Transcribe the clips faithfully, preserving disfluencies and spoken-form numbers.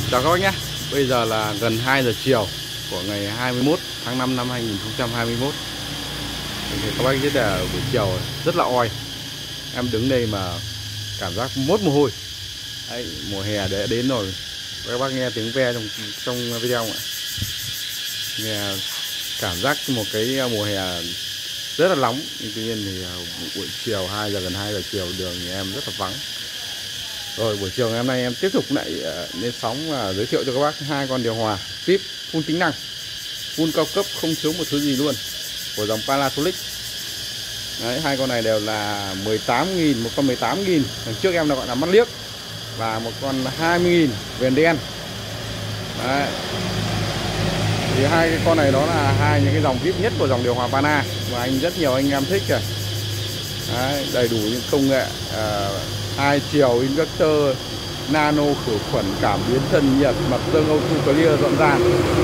Chào các bác nhé. Bây giờ là gần hai giờ chiều của ngày hai mươi mốt tháng năm năm hai nghìn không trăm hai mươi mốt. Thì các bác biết là buổi chiều rất là oi. Em đứng đây mà cảm giác mốt mồ hôi. Đấy, mùa hè đã đến rồi. Các bác nghe tiếng ve trong trong video không ạ? Nghe cảm giác một cái mùa hè rất là nóng. Nhưng tuy nhiên thì buổi chiều hai giờ gần hai giờ chiều đường thì em rất là vắng. Rồi buổi chiều ngày hôm nay em tiếp tục lại lên sóng và giới thiệu cho các bác hai con điều hòa vê i pê full tính năng, full cao cấp, không thiếu một thứ gì luôn, của dòng Panasonic. Đấy, hai con này đều là mười tám nghìn, một con mười tám nghìn, đằng trước em là gọi là mắt liếc, và một con hai mươi nghìn viền đen. Đấy. Thì hai cái con này đó là hai những cái dòng vê i pê nhất của dòng điều hòa Pana mà anh rất nhiều anh em thích rồi. Đấy, đầy đủ những công nghệ uh, hai chiều inverter, nano khử khuẩn, cảm biến thân nhiệt, mặt dương auto clear dọn dàn,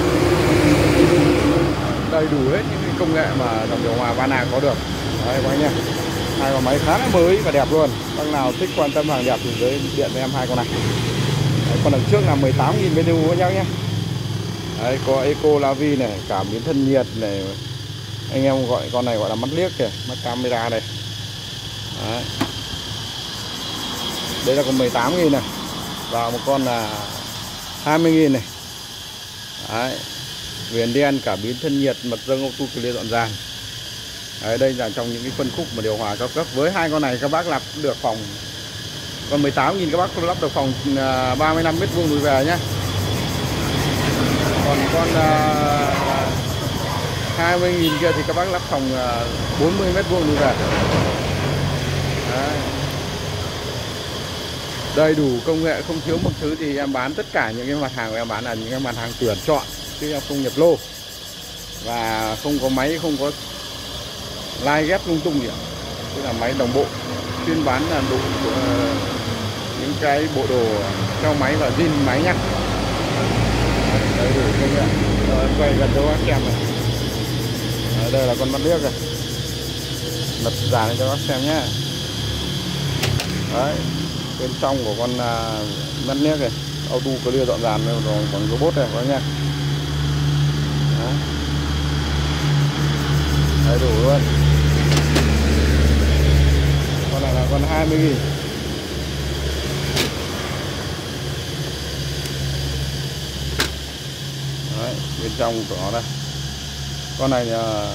đầy đủ hết những cái công nghệ mà dòng điều hòa Pana có được. Đấy các anh nhé, hai con máy khá là mới và đẹp luôn. Bác nào thích quan tâm hàng đẹp thì giới điện với em hai con này. Đấy, con đằng trước là mười tám nghìn bê đê u với nhau nhé. Đấy, có Eco Lavi này, cảm biến thân nhiệt này, anh em gọi con này gọi là mắt liếc kìa, mắt camera đây. Đấy. Đây là con mười tám nghìn này, và một con là hai mươi nghìn này. Đấy. Viền đen, cảm biến thân nhiệt, mặt dương auto clear dọn dàn. Đấy, đây là trong những cái phân khúc mà điều hòa cao cấp. Với hai con này các bác lắp được phòng, con mười tám nghìn các bác lắp được phòng ba mươi lăm mét vuông lùi về nhé. Còn con uh, hai mươi nghìn kia thì các bác lắp phòng uh, bốn mươi mét vuông lùi về. Đấy. Đầy đủ công nghệ, không thiếu một thứ. Thì em bán tất cả những cái mặt hàng của em bán là những cái mặt hàng tuyển chọn, chứ em không nhập lô, và không có máy, không có lai ghép lung tung gì ạ. Tức là máy đồng bộ, chuyên bán là đủ uh, những cái bộ đồ theo máy và zin máy nhá. Đầy đủ công nghệ. Rồi em quay gần cho các xem này. Đấy, đây là con mắt liếc này, lật dàn lên cho các xem nhé. Đấy, bên trong của con uh, mắt liếc này, auto clear dọn dàn rồi còn robot này các nha. Đấy. Đầy đủ luôn. Con này là con hai mươi nghìn. Đấy, bên trong của nó đây. Con này là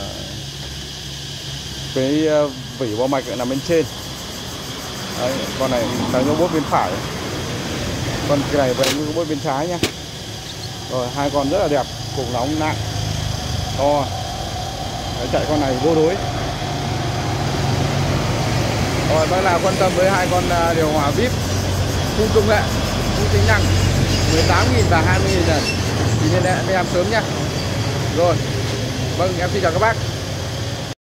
cái vỉ bo mạch nằm bên trên. Đấy, con này cái robot bên phải, con cái này về như robot bên trái nhá. Rồi hai con rất là đẹp, cục nóng nặng, to. Đấy, chạy con này vô đối. Rồi bác nào quan tâm với hai con điều hòa vê i pê full công nghệ, full tính năng mười tám nghìn và hai mươi nghìn này thì liên hệ với em sớm nhá. Rồi, vâng, em xin chào các bác.